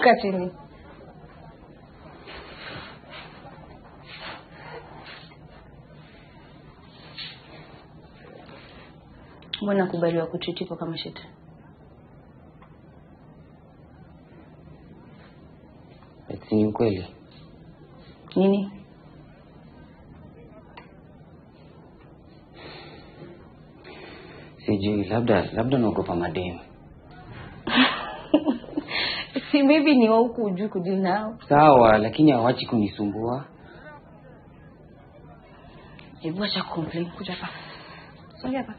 Kaa chini. Mbona kubaliwa kutritipo kama shetani? Ni kweli. Nini? Sijui, labda naogopa mademu. Si maybe ni huku ujui kudili nao. Sawa, lakini hawachi kunisumbua. Hebu acha complain, kuja hapa. Songa hapa.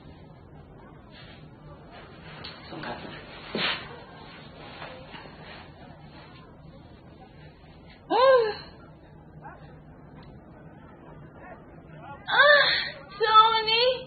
Songa hapa. Tony.